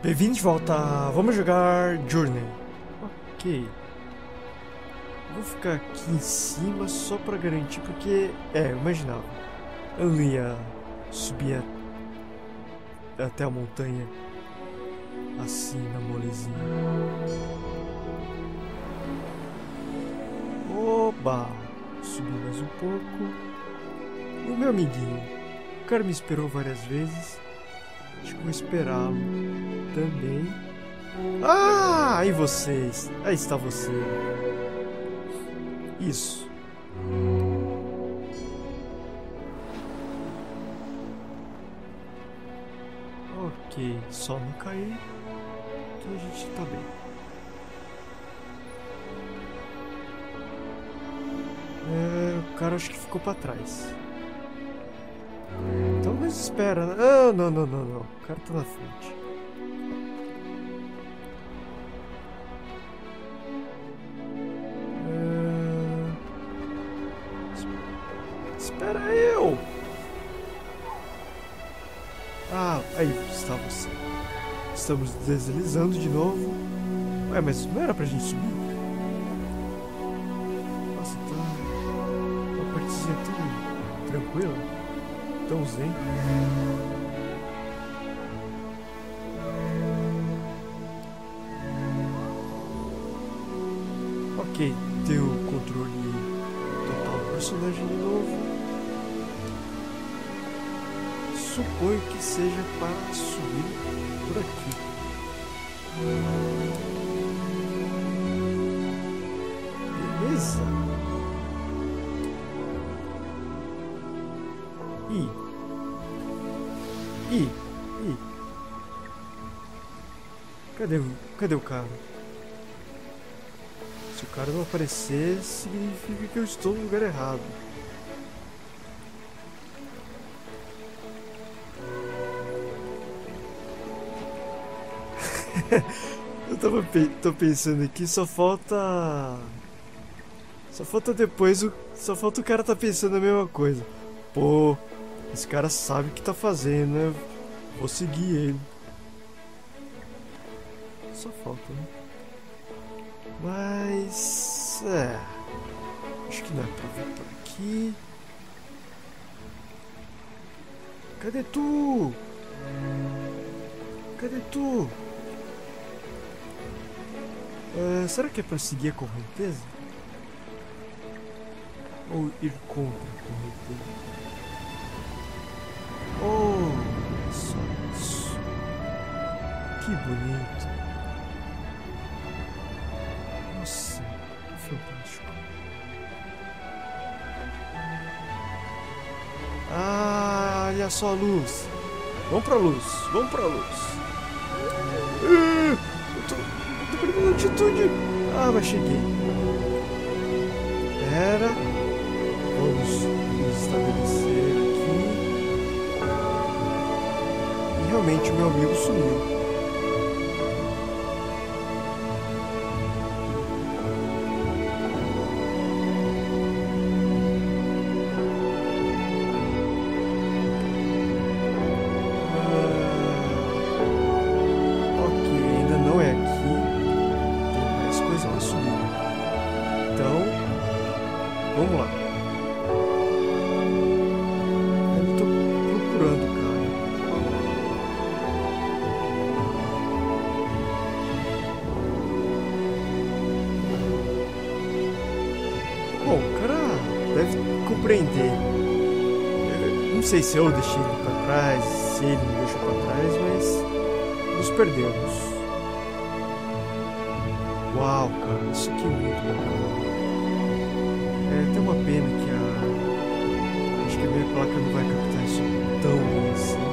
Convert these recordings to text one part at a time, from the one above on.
Bem-vindo de volta. Vamos jogar Journey. Ok. Vou ficar aqui em cima só pra garantir, porque... eu imaginava. Eu não ia subir até a montanha assim, na molezinha. Oba! Subi mais um pouco. E o meu amiguinho? O cara me esperou várias vezes. Acho que vou esperá-lo também. Ah! Aí vocês! Aí está você. Isso. Ok, só não cair que a gente tá bem. O cara acho que ficou pra trás. Então mas espera, né? Não. O cara tá na frente. Espera eu! Ah, aí está você. Estamos deslizando de novo. Ué, mas não era pra gente subir? Nossa, tá uma partezinha tão tranquila, tão zen. Ok, tem o controle total do personagem de novo. Suponho que seja para subir por aqui. Beleza. Ih. Cadê o cara? Se o cara não aparecer, significa que eu estou no lugar errado. Tô pensando aqui, só falta depois só falta o cara tá pensando a mesma coisa. Pô, esse cara sabe o que tá fazendo, né? Vou seguir ele. Só falta, né? Mas acho que não é pra vir por aqui. Cadê tu? Será que é pra seguir a correnteza? Ou ir contra a correnteza? Oh, só isso. Que bonito. Nossa, que fantástico. Ah, olha só a luz. Vamos pra luz. Eu tô perdendo altitude. Ah, mas cheguei. Pera. Vamos nos estabelecer aqui. E realmente o meu amigo sumiu. Vamos lá. Eu tô procurando o cara. Bom, o cara deve compreender. Eu não sei se eu deixei ele pra trás, se ele me deixou pra trás, mas nos perdemos. Uau, cara, isso aqui é muito bacana. Tem uma pena que acho que a minha placa não vai captar isso tão bem assim.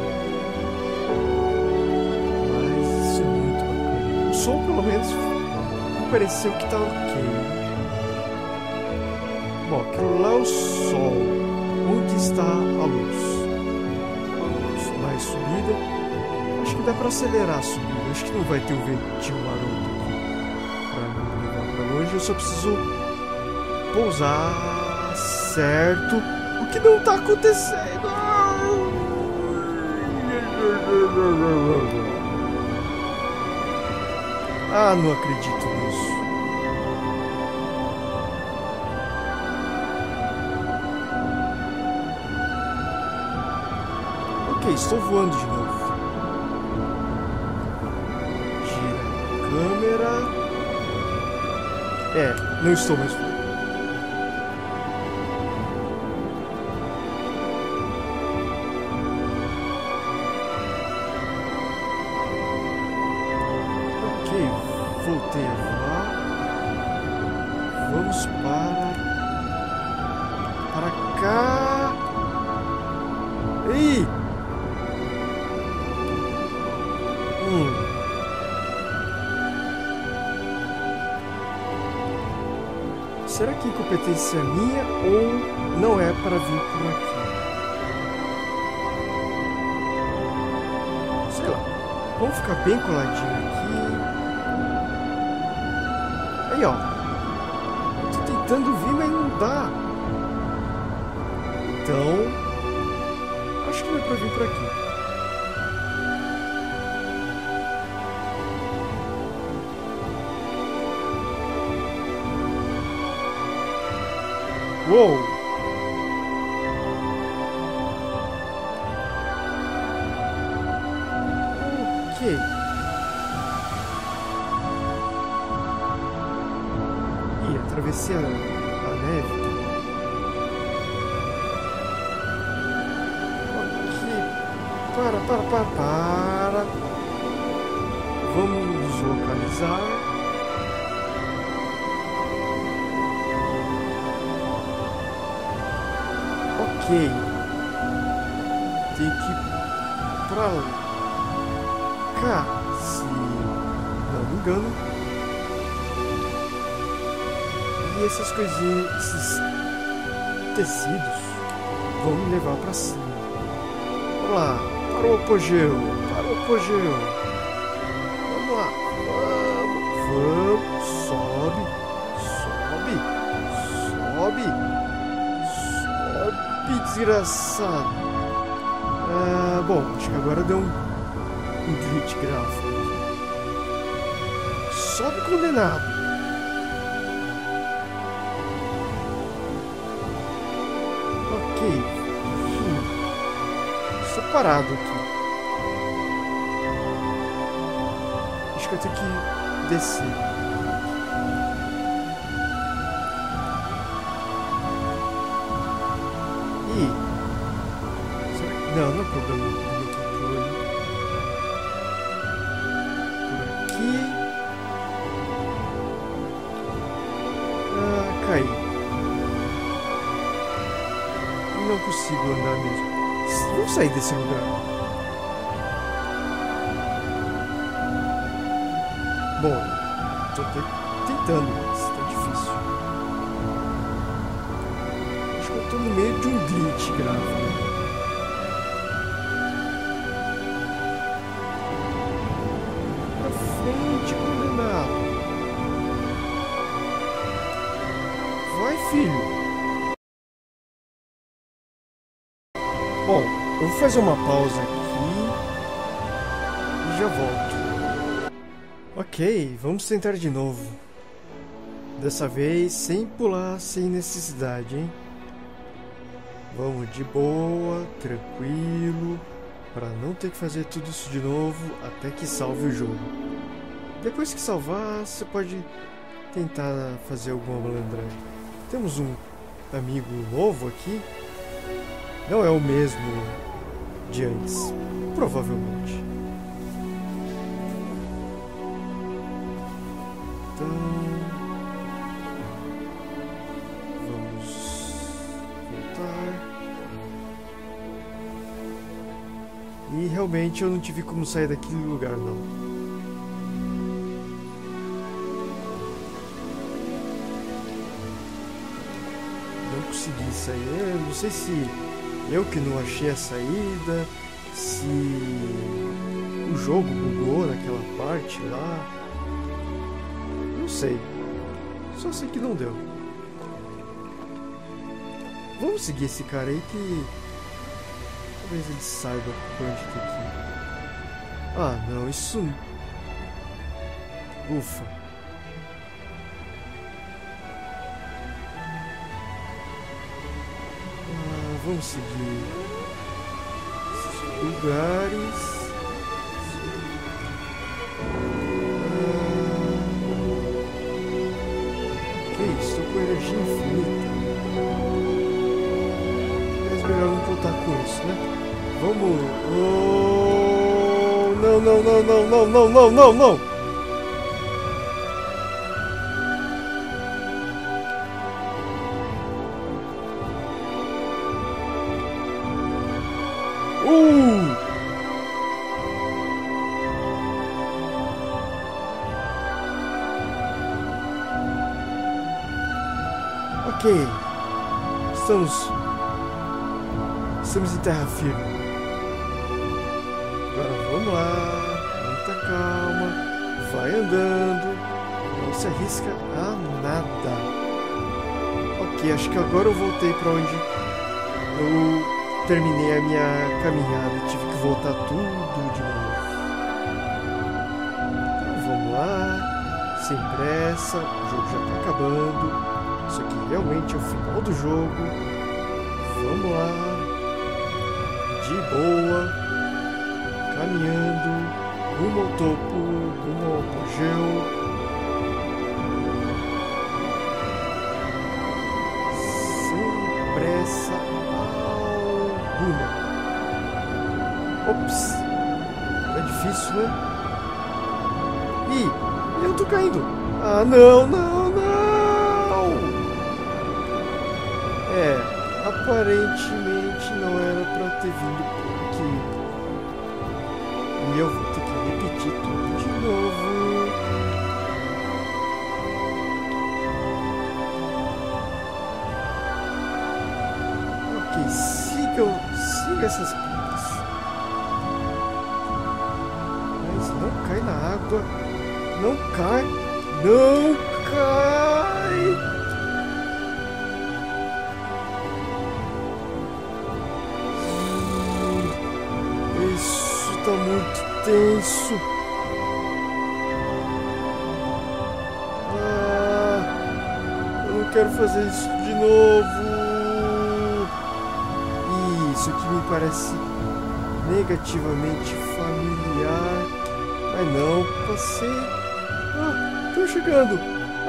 Mas isso é muito bacana. O som pelo menos pareceu que tá ok. Bom, aquilo lá é o sol. Onde está a luz? Mais subida. Acho que dá pra acelerar a subida. Acho que não vai ter um ventinho maroto aqui pra me levar pra longe. Eu só preciso pousar certo, o que não tá acontecendo. Ah, não acredito nisso. Ok, estou voando de novo. Gira a câmera. É, não estou mais voando. Voltei a voar. Vamos para cá. Ei! Será que a incompetência é minha ou não é para vir por aqui? Sei lá. Vamos ficar bem coladinho aqui. Aí, ó. Tô tentando vir, mas não dá. Então, acho que não é pra vir por aqui. Uou! Ok. Atravessei a neve. Ok. Para. Vamos nos localizar. Ok. Tem que ir pra cá, se não me engano. E essas coisinhas, esses tecidos vão me levar pra cima. Vamos lá, para o apogeu, Vamos lá, vamos, sobe, desgraçado. Bom, acho que agora deu um glitch gráfico. Sobe, condenado. Estou parado aqui. Acho que eu tenho que descer. Será que... Não é problema do meu controle. Por aqui. Caí. Não consigo andar mesmo. Vamos sair desse lugar. Bom, tô tentando, mas tá difícil. Acho que eu tô no meio de um glitch gráfico. Pra frente, condenado. Vai, filho. Bom, eu vou fazer uma pausa aqui e já volto. Ok, vamos tentar de novo. Dessa vez sem pular, sem necessidade, hein? Vamos de boa, tranquilo, para não ter que fazer tudo isso de novo até que salve o jogo. Depois que salvar, você pode tentar fazer alguma malandragem. Temos um amigo novo aqui. Não é o mesmo de antes, provavelmente. Então, vamos voltar. E realmente eu não tive como sair daquele lugar, não. Não consegui sair. Eu não sei se eu que não achei a saída, se o jogo bugou naquela parte lá. Não sei. Só sei que não deu. Vamos seguir esse cara aí que talvez ele saiba por onde tem que ir. Ah, não, isso... Ufa. Vamos seguir esses lugares. Que isso? Estou com energia infinita. Mas melhor não contar com isso, né? Vamos. Oh, não, não, não, não, não, não, não, não, não. Ok, estamos em terra firme. Agora vamos lá, muita calma, vai andando, não se arrisca a nada. Ok, acho que agora eu voltei para onde eu terminei a minha caminhada, tive que voltar tudo de novo. Então vamos lá, sem pressa, o jogo já está acabando. Isso aqui realmente é o final do jogo. Vamos lá. De boa. Caminhando. Rumo ao topo. Rumo ao apogeu. Sem pressa alguma. Ops. É difícil, né? Ih, eu tô caindo. Ah, não, não, não. Aparentemente não era pra ter vindo por aqui. E eu vou ter que repetir tudo de novo. Ok, siga essas pistas. Mas não cai na água. Não cai. Não cai. Isso tá muito tenso. Eu não quero fazer isso de novo. Isso aqui me parece negativamente familiar. Mas não, passei. Tô chegando.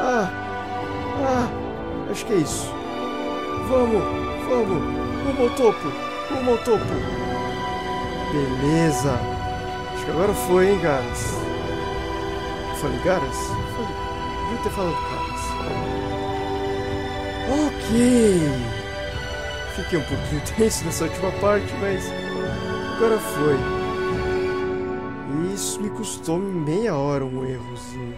Acho que é isso. Vamos. Rumo ao topo. Beleza. Acho que agora foi, hein, Garas? Falei Garas? Devia ter falado Garas. Ok. Fiquei um pouquinho tenso nessa última parte, mas agora foi. Isso me custou meia hora um errozinho.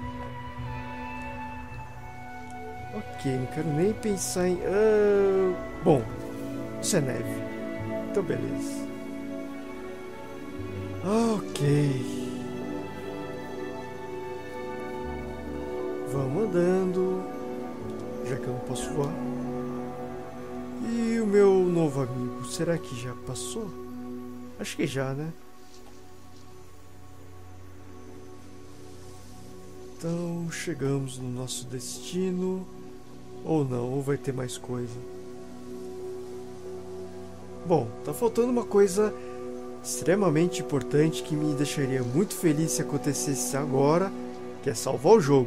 Ok, não quero nem pensar em... bom, isso é neve. Então beleza. Ok. Vamos andando, já que eu não posso voar. E o meu novo amigo, será que já passou? Acho que já, né? Então chegamos no nosso destino. Ou não, ou vai ter mais coisa. Bom, tá faltando uma coisa extremamente importante que me deixaria muito feliz se acontecesse agora, que é salvar o jogo.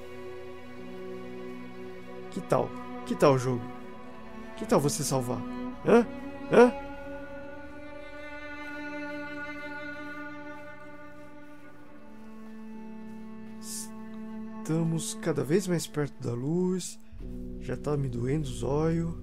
Que tal? Que tal o jogo? Que tal você salvar? Hã? Estamos cada vez mais perto da luz. Já tá me doendo os olhos.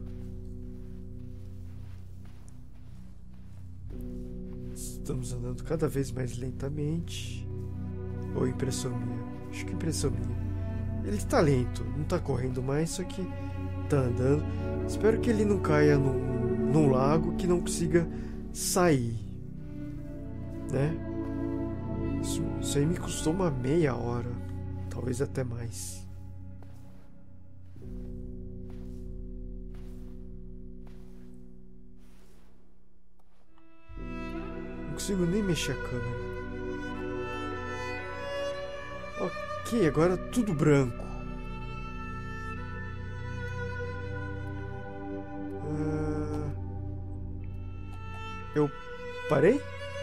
Estamos andando cada vez mais lentamente. Ou impressão minha? Acho que impressão minha. Ele está lento, não está correndo mais, só que está andando. Espero que ele não caia num lago que não consiga sair, né? Isso aí me custou uma meia hora, talvez até mais. Não consigo nem mexer a câmera. Ok. Ok, agora tudo branco. Eu parei?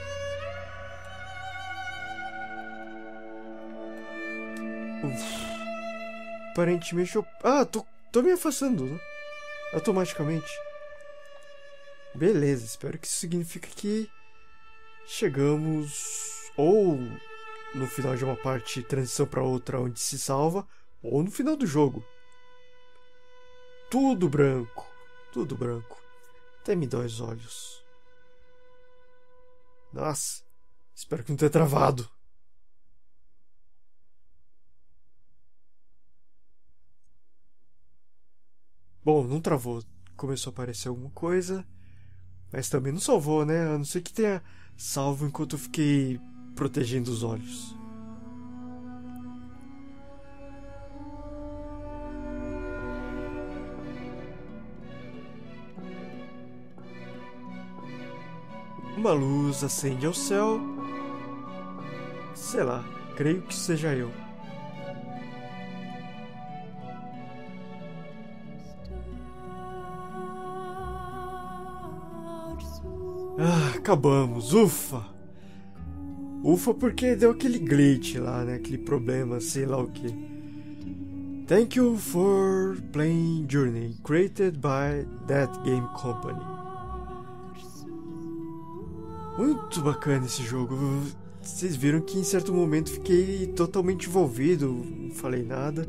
Uf. Aparentemente eu... Ah, tô me afastando, né? Automaticamente. Beleza, espero que isso signifique que chegamos ou no final de uma parte, transição para outra onde se salva, ou no final do jogo. Tudo branco, tudo branco. Até me dói os olhos. Nossa, espero que não tenha travado. Bom, não travou. Começou a aparecer alguma coisa, mas também não salvou, né? A não ser que tenha salvo enquanto eu fiquei protegendo os olhos. Uma luz acende ao céu. Sei lá, creio que seja eu. Ah, acabamos, ufa! Ufa porque deu aquele glitch lá, né? Aquele problema, sei lá o que. Thank you for playing Journey, created by That Game Company. Muito bacana esse jogo. Vocês viram que em certo momento fiquei totalmente envolvido, não falei nada.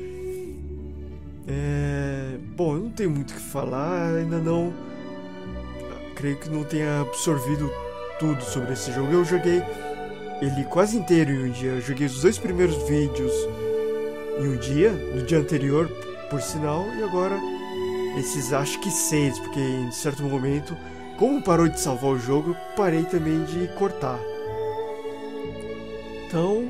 Bom, eu não tenho muito o que falar, ainda não... Creio que não tenha absorvido tudo sobre esse jogo. Eu joguei ele quase inteiro em um dia. Eu joguei os 2 primeiros vídeos em um dia, no dia anterior, por sinal, e agora esses acho que 6, porque em certo momento, como parou de salvar o jogo, eu parei também de cortar. Então,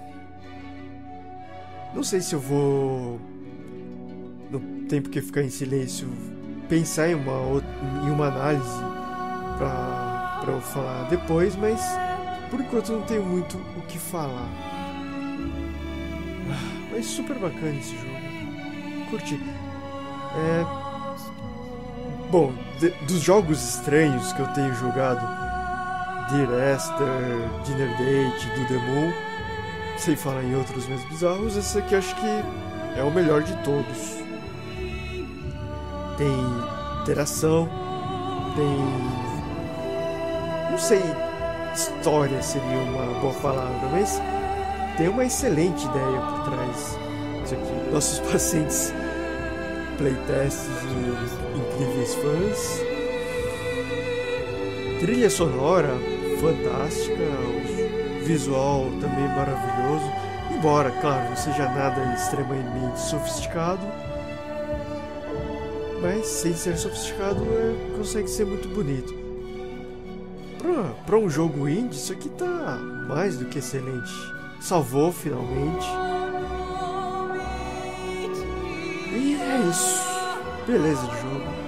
não sei se eu vou, no tempo que ficar em silêncio, pensar em uma análise pra eu falar depois, mas por enquanto não tenho muito o que falar. Mas super bacana esse jogo. Curti. Bom, dos jogos estranhos que eu tenho jogado, Dear Esther, Dinner Date, Do The Moon, sem falar em outros mais bizarros, esse aqui acho que é o melhor de todos. Tem interação, tem... não sei, história seria uma boa palavra, mas tem uma excelente ideia por trás disso aqui. Nossos pacientes playtests e incríveis fãs. Trilha sonora fantástica, o visual também maravilhoso, embora, claro, não seja nada extremamente sofisticado, mas sem ser sofisticado consegue ser muito bonito. Pra um jogo indie, isso aqui tá mais do que excelente. Salvou finalmente. E é isso. Beleza de jogo.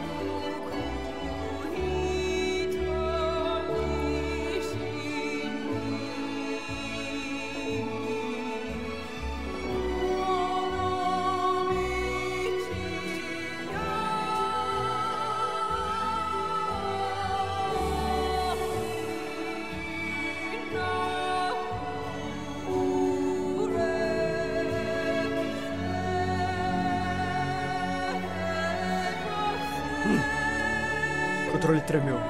O controle tremeu.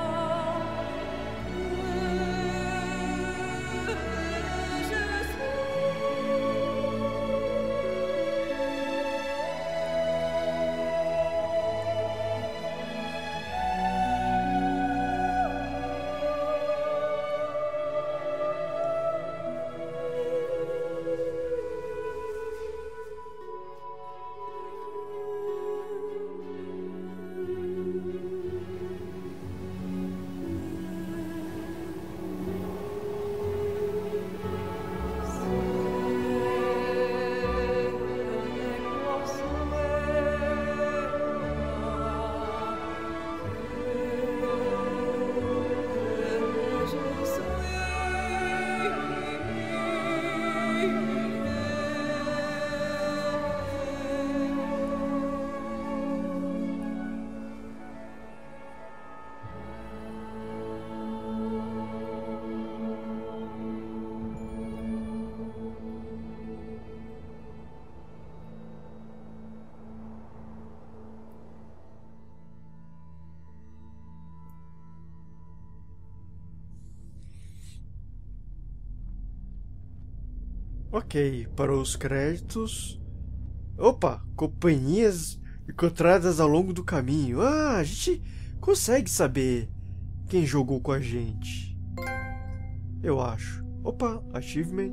Ok, para os créditos. Opa, companhias encontradas ao longo do caminho. Ah, a gente consegue saber quem jogou com a gente. Eu acho. Opa, achievement.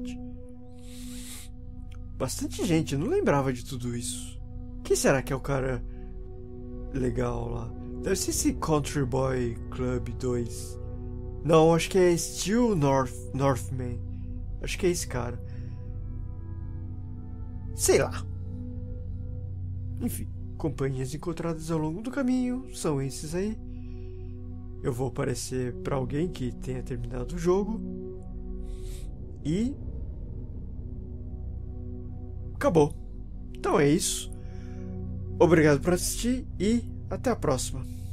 Bastante gente, eu não lembrava de tudo isso. Quem será que é o cara legal lá? Deve ser esse Country Boy Club 2. Não, acho que é Steel Northman. Acho que é esse cara. Sei lá. Enfim, companhias encontradas ao longo do caminho são esses aí. Eu vou aparecer pra alguém que tenha terminado o jogo. E acabou. Então é isso. Obrigado por assistir e até a próxima.